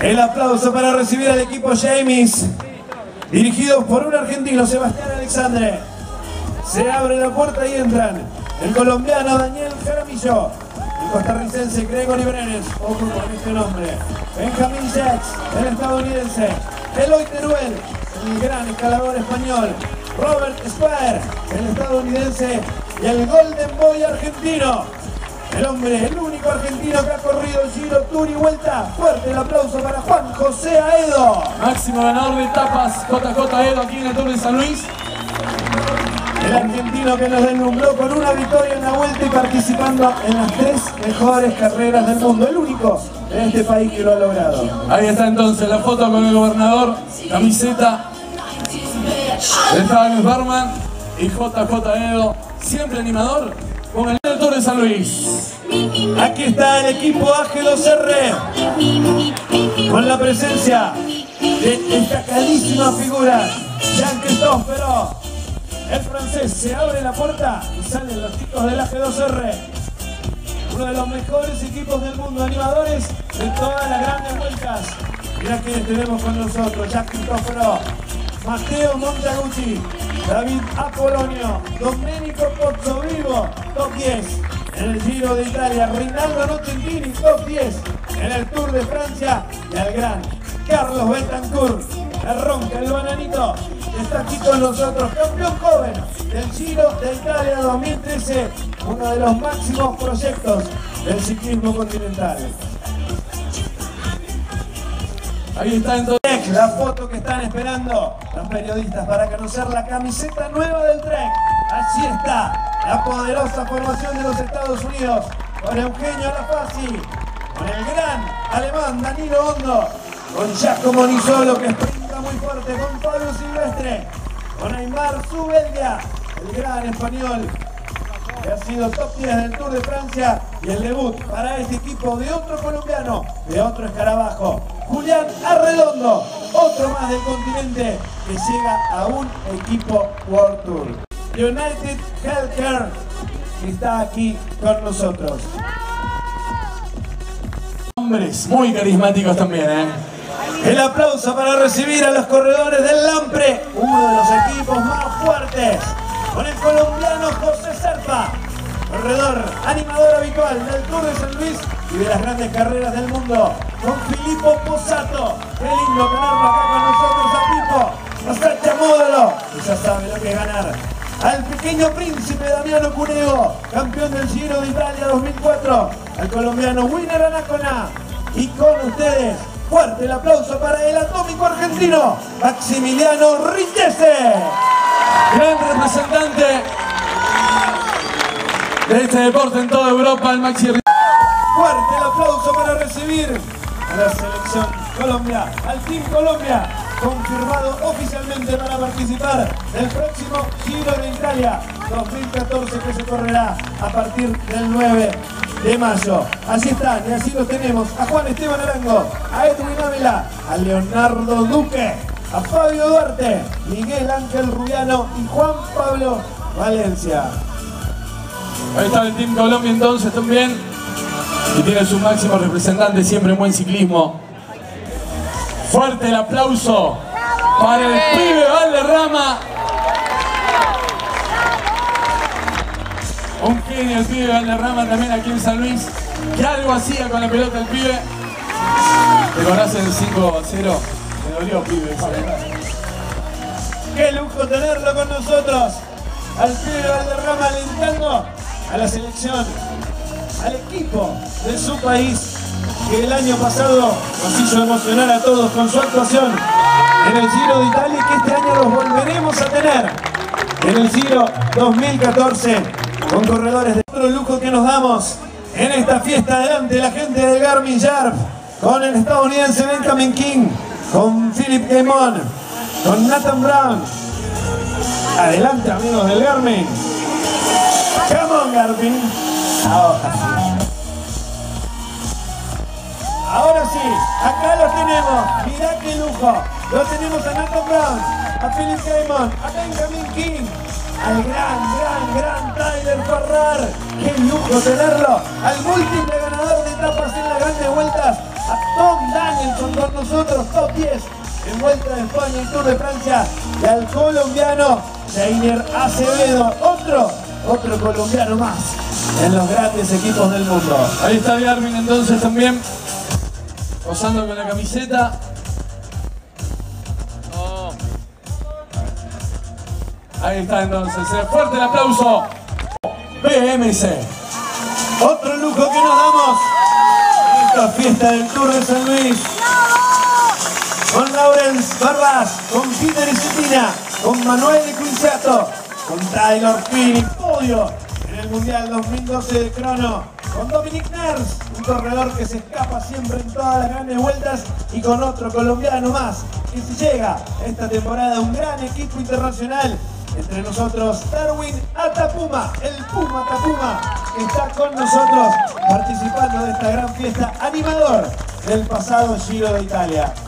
El aplauso para recibir al equipo James, dirigidos por un argentino, Sebastián Alexandre. Se abre la puerta y entran el colombiano Daniel Jaramillo, el costarricense Gregory Brenes, ojo con este nombre, Benjamin Jacks, el estadounidense, Eloy Teruel, el gran escalador español, Robert Square, el estadounidense, y el Golden Boy argentino, el hombre, el único argentino que ha corrido el Giro, Tour y Vuelta. Fuerte el aplauso para Juan José Aedo. Máximo ganador de etapas JJ Aedo aquí en el Tour de San Luis. El argentino que nos deslumbró con una victoria en la Vuelta y participando en las 3 mejores carreras del mundo. El único en este país que lo ha logrado. Ahí está entonces la foto con el gobernador, camiseta de James Barman y JJ Aedo, siempre animador con el Tour de San Luis. Aquí está el equipo AG2R con la presencia de destacadísima figura Jean-Christophe Perrault. El francés, se abre la puerta y salen los chicos del AG2R, uno de los mejores equipos del mundo, animadores de todas las grandes vueltas. Mirá quienes tenemos con nosotros: Jean-Christophe Perrault, Matteo Montaguti, David Apolonio, Domenico Pozzovivo, top 10 en el Giro de Italia, Rinaldo Nocentini, top 10 en el Tour de Francia, y al gran Carlos Betancourt, el ronca, el bananito, que está aquí con nosotros, campeón joven del Giro de Italia 2013, uno de los máximos proyectos del ciclismo continental. Ahí está entonces La foto que están esperando los periodistas para conocer la camiseta nueva del Trek. Allí está la poderosa formación de los Estados Unidos, con Eugenio Lafasi, con el gran alemán Danilo Hondo, con Giacomo Nisolo, que sprinta muy fuerte, con Pablo Silvestre, con Aymar Zubeldia, el gran español que ha sido top 10 del Tour de Francia, y el debut para este equipo de otro colombiano, de otro escarabajo, Julián Arredondo, otro más del continente que llega a un equipo World Tour. United Healthcare, que está aquí con nosotros. hombres muy carismáticos también, El aplauso para recibir a los corredores del Lampre, uno de los equipos más fuertes, con el colombiano José Serpa, corredor, animador habitual del Tour de San Luis y de las grandes carreras del mundo, con Filippo Pozzato. Qué lindo tenerlo acá con nosotros a Pipo, a Sacha Módolo, que ya sabe lo que es ganar. Al pequeño príncipe Damiano Cunego, campeón del Giro de Italia 2004, al colombiano Winner Anacona, y con ustedes, fuerte el aplauso para el atómico argentino Maximiliano Rittese, gran representante de este deporte en toda Europa, el Maxi Rittese. Fuerte el aplauso para recibir a la selección Colombia, al Team Colombia, confirmado oficialmente para participar del próximo Giro de Italia 2014, que se correrá a partir del 9 de mayo. Así están, y así los tenemos: a Juan Esteban Arango, a Edwin Ávila, a Leonardo Duque, a Fabio Duarte, Miguel Ángel Rubiano y Juan Pablo Valencia. Ahí está el Team Colombia entonces también, y tiene su máximo representante siempre en buen ciclismo. Fuerte el aplauso para el pibe Valderrama. Un genio el pibe Valderrama también aquí en San Luis, que algo hacía con la pelota el pibe. Te conocen el 5-0, me dolió pibe. Qué lujo tenerlo con nosotros, al pibe Valderrama, alentando a la selección, al equipo de su país, que el año pasado nos hizo emocionar a todos con su actuación en el Giro de Italia, y que este año los volveremos a tener en el Giro 2014 con corredores de otro lujo que nos damos en esta fiesta. Adelante la gente del Garmin Sharp, con el estadounidense Benjamin King, con Philip Gaimon, con Nathan Brown. Adelante amigos del Garmin. Come on Garmin. Ahora sí, acá lo tenemos, mirá qué lujo. Lo tenemos a Nathan Brown, a Philip Gaimon, a Benjamin King, al gran Tyler Farrar. Qué lujo tenerlo, al múltiple ganador de etapas en las grandes vueltas, a Tom Danielson con nosotros. nosotros, top 10 en Vuelta de España y Tour de Francia, y al colombiano Jainer Acevedo, otro colombiano más en los grandes equipos del mundo. Ahí está Garmin entonces también, posando con la camiseta. Ahí está entonces, fuerte el aplauso. BMC. Otro lujo que nos damos en esta fiesta del Tour de San Luis. Con Laurens Barbás, con Peter Cetina, con Manuel Cuisato, con Taylor Phinney, podio en el Mundial 2012 de crono, con Dominic Ners, un corredor que se escapa siempre en todas las grandes vueltas, y con otro colombiano más, que si llega esta temporada un gran equipo internacional. Entre nosotros, Darwin Atapuma, el Puma Atapuma, que está con nosotros participando de esta gran fiesta, animador del pasado Giro de Italia.